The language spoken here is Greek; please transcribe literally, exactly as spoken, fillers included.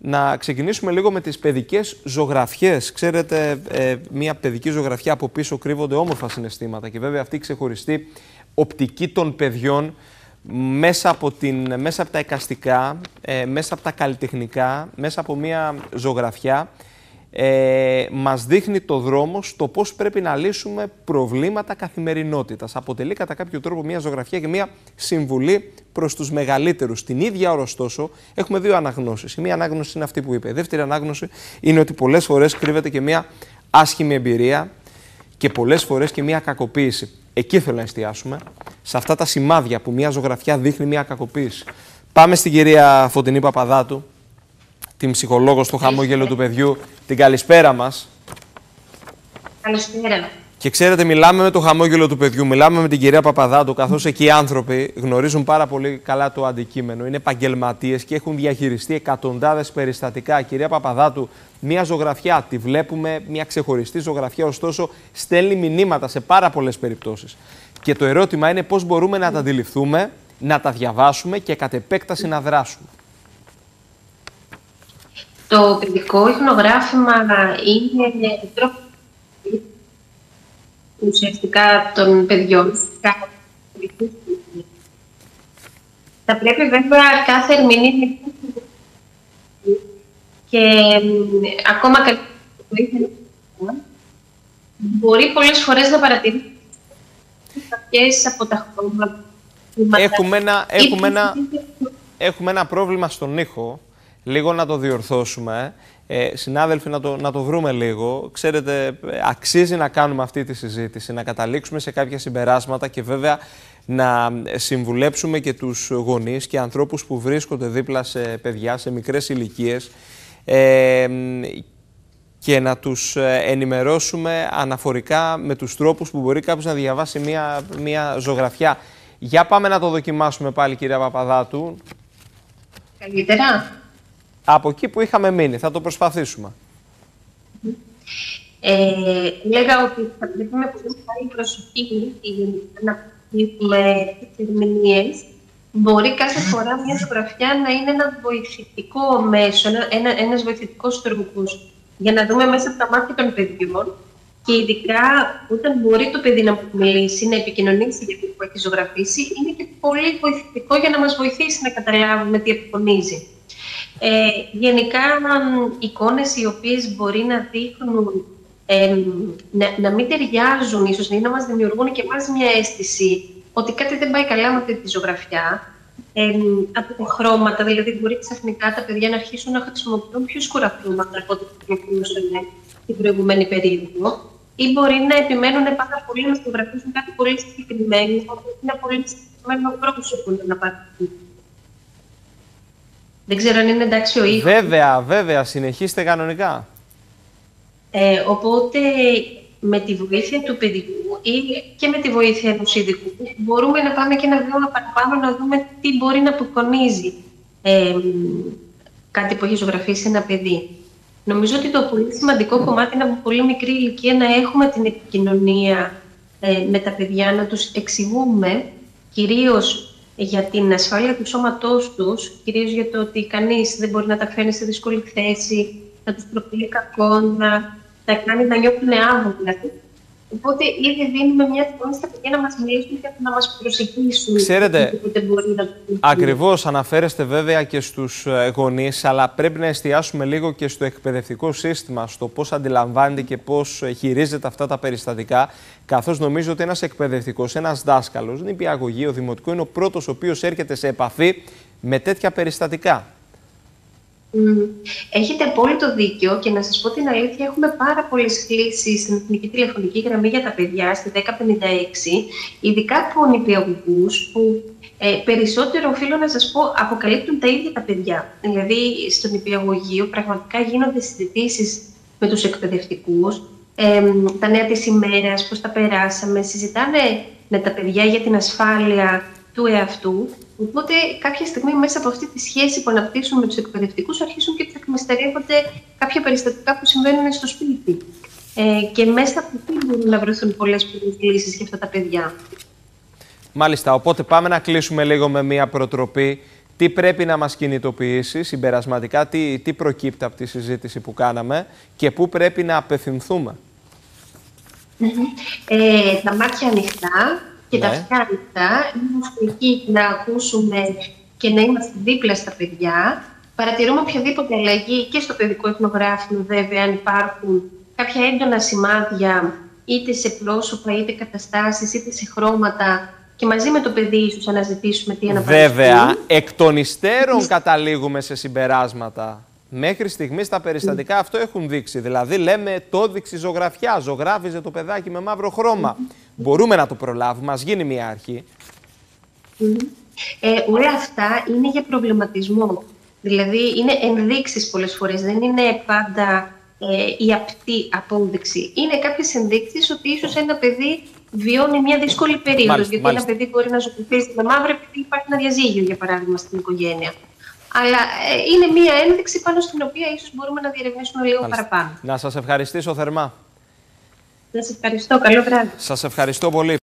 να ξεκινήσουμε λίγο με τις παιδικές ζωγραφιές. Ξέρετε, ε, μια παιδική ζωγραφιά από πίσω κρύβονται όμορφα συναισθήματα και βέβαια αυτή η ξεχωριστή οπτική των παιδιών μέσα από, την, μέσα από τα εικαστικά, ε, μέσα από τα καλλιτεχνικά, μέσα από μια ζωγραφιά, ε, μας δείχνει το δρόμο στο πώς πρέπει να λύσουμε προβλήματα καθημερινότητας. Αποτελεί κατά κάποιο τρόπο μια ζωγραφιά και μια συμβουλή προς τους μεγαλύτερους. Την ίδια ώρα, ωστόσο, έχουμε δύο αναγνώσεις. Η μία ανάγνωση είναι αυτή που είπε. Η δεύτερη ανάγνωση είναι ότι πολλές φορές κρύβεται και μια άσχημη εμπειρία και πολλές φορές και μια κακοποίηση. Εκεί θέλω να εστιάσουμε, σε αυτά τα σημάδια που μια ζωγραφιά δείχνει μια κακοποίηση. Πάμε στην κυρία Φωτεινή Παπαδάτου, την ψυχολόγο στο χαμόγελο του παιδιού. Την καλησπέρα μας. Καλησπέρα. Και ξέρετε, μιλάμε με το χαμόγελο του παιδιού, μιλάμε με την κυρία Παπαδάτου, καθώς εκεί οι άνθρωποι γνωρίζουν πάρα πολύ καλά το αντικείμενο, είναι επαγγελματίες και έχουν διαχειριστεί εκατοντάδες περιστατικά. Κυρία Παπαδάτου, μια ζωγραφιά, τη βλέπουμε, μια ξεχωριστή ζωγραφιά, ωστόσο στέλνει μηνύματα σε πάρα πολλές περιπτώσεις. Και το ερώτημα είναι πώς μπορούμε να τα αντιληφθούμε, να τα διαβάσουμε και κατ' επέκταση να δράσουμε. Το παιδικό ιχνογράφημα είναι τρόπο ουσιαστικά των παιδιών. Θα πρέπει βέβαια κάθε ερμηνεία και ακόμα καλύτερα μπορεί πολλές φορές να παρατηρήσει κάποιες από τα χρώματα. Έχουμε ένα, έχουμε, ένα, έχουμε ένα πρόβλημα στον ήχο. Λίγο να το διορθώσουμε. Ε, συνάδελφοι, να το, να το βρούμε λίγο. Ξέρετε, αξίζει να κάνουμε αυτή τη συζήτηση, να καταλήξουμε σε κάποια συμπεράσματα και βέβαια να συμβουλέψουμε και τους γονείς και ανθρώπους που βρίσκονται δίπλα σε παιδιά, σε μικρές ηλικίες, ε, και να τους ενημερώσουμε αναφορικά με τους τρόπους που μπορεί κάποιος να διαβάσει μια, μια ζωγραφιά. Για πάμε να το δοκιμάσουμε πάλι, κυρία Παπαδάτου. Καλύτερα. Από εκεί που είχαμε μείνει, θα το προσπαθήσουμε. Ε, λέγα ότι θα πρέπει με πολύ μεγάλη προσοχή να δούμε τις ερμηνείες. Μπορεί κάθε φορά μια ζωγραφιά να είναι ένα βοηθητικό μέσο, ένα, ένα, ένας βοηθητικός τρόπος για να δούμε μέσα από τα μάτια των παιδιών και ειδικά όταν μπορεί το παιδί να μιλήσει, να επικοινωνήσει για αυτό που έχει ζωγραφίσει, είναι και πολύ βοηθητικό για να μας βοηθήσει να καταλάβουμε τι απεικονίζει. Ε, γενικά, εικόνες οι οποίες μπορεί να δείχνουν, ε, να, να μην ταιριάζουν, ίσως να μας δημιουργούν και εμάς μια αίσθηση ότι κάτι δεν πάει καλά με αυτή τη ζωγραφιά, ε, από τα χρώματα, δηλαδή μπορεί ξαφνικά τα παιδιά να αρχίσουν να χρησιμοποιούν πιο σκούρα χρώματα από ό,τι χρησιμοποιούσαν την προηγούμενη περίοδο, ή μπορεί να επιμένουν πάρα πολύ να ζωγραφίσουν κάτι πολύ συγκεκριμένο, ότι είναι πολύ συγκεκριμένο πρόσωπο να πάρουν. Δεν ξέρω αν είναι εντάξει ο ήχος. Βέβαια, βέβαια. Συνεχίστε κανονικά. Ε, οπότε, με τη βοήθεια του παιδιού ή και με τη βοήθεια ενός ειδικού, μπορούμε να πάμε και ένα βήμα παραπάνω να δούμε τι μπορεί να απεικονίζει ε, κάτι που έχει ζωγραφίσει ένα παιδί. Νομίζω ότι το πολύ σημαντικό κομμάτι είναι από πολύ μικρή ηλικία να έχουμε την επικοινωνία ε, με τα παιδιά, να τους εξηγούμε κυρίως για την ασφάλεια του σώματός τους, κυρίως για το ότι κανείς δεν μπορεί να τα φέρνει σε δύσκολη θέση, να τους προκαλεί κακό, να τα κάνει να νιώθουν άβολα. Οπότε ήδη δίνουμε μια ευκαιρία στα παιδιά να μας μιλήσουν και να μας προσεγγίσουν. Ξέρετε, ακριβώς αναφέρεστε βέβαια και στους γονείς, αλλά πρέπει να εστιάσουμε λίγο και στο εκπαιδευτικό σύστημα, στο πώς αντιλαμβάνεται και πώς χειρίζεται αυτά τα περιστατικά, καθώς νομίζω ότι ένας εκπαιδευτικός, ένας δάσκαλος, νηπιαγωγείο, δημοτικό, είναι ο πρώτος ο οποίος έρχεται σε επαφή με τέτοια περιστατικά. Mm. Έχετε απόλυτο δίκιο και να σας πω την αλήθεια, έχουμε πάρα πολλές κλήσεις στην Εθνική Τηλεφωνική Γραμμή για τα παιδιά, στη δέκα πενήντα έξι, ειδικά από νηπιαγωγούς που ε, περισσότερο, οφείλω να σας πω, αποκαλύπτουν τα ίδια τα παιδιά. Δηλαδή, στο νηπιαγωγείο πραγματικά γίνονται συζητήσεις με τους εκπαιδευτικούς, ε, τα νέα της ημέρας, πώς τα περάσαμε, συζητάνε με τα παιδιά για την ασφάλεια του εαυτού. Οπότε, κάποια στιγμή μέσα από αυτή τη σχέση που αναπτύσσουν με τους εκπαιδευτικούς, αρχίσουν και τους εκμυστερεύονται κάποια περιστατικά που συμβαίνουν στο σπίτι. Ε, και μέσα από εκεί μπορούν να βρεθούν πολλές λύσεις για αυτά τα παιδιά. Μάλιστα. Οπότε, πάμε να κλείσουμε λίγο με μία προτροπή. Τι πρέπει να μας κινητοποιήσει συμπερασματικά, τι, τι προκύπτει από τη συζήτηση που κάναμε και πού πρέπει να απευθυνθούμε. Ε, τα μάτια ανοιχτά και ναι. τα αυτιά ανοιχτά. Είμαστε εκεί να ακούσουμε και να είμαστε δίπλα στα παιδιά. Παρατηρούμε οποιαδήποτε αλλαγή και στο παιδικό εθνογράφημα, βέβαια, αν υπάρχουν κάποια έντονα σημάδια είτε σε πρόσωπα, είτε καταστάσεις, είτε σε χρώματα, και μαζί με το παιδί ίσως αναζητήσουμε τι αναπαραστεί. Βέβαια, εκ των υστέρων καταλήγουμε σε συμπεράσματα. Μέχρι στιγμής τα περιστατικά mm. αυτό έχουν δείξει. Δηλαδή, λέμε το έδειξε ζωγραφιά, ζωγράφιζε το παιδάκι με μαύρο χρώμα. Mm. Μπορούμε να το προλάβουμε, ας γίνει μια αρχή. Mm. Ε, όλα αυτά είναι για προβληματισμό. Δηλαδή, είναι ενδείξεις πολλές φορές, δεν είναι πάντα ε, η απτή απόδειξη. Είναι κάποιες ενδείξεις ότι ίσως ένα παιδί βιώνει μια δύσκολη περίοδο. Μάλιστα, γιατί μάλιστα. ένα παιδί μπορεί να ζωγραφίζει με μαύρο επειδή υπάρχει ένα διαζύγιο, για παράδειγμα, στην οικογένεια. Αλλά ε, είναι μια ένδειξη πάνω στην οποία ίσως μπορούμε να διερευνήσουμε λίγο Μάλιστα. παραπάνω. Να σας ευχαριστήσω θερμά. Να σας ευχαριστώ. Καλό βράδυ. Σας ευχαριστώ πολύ.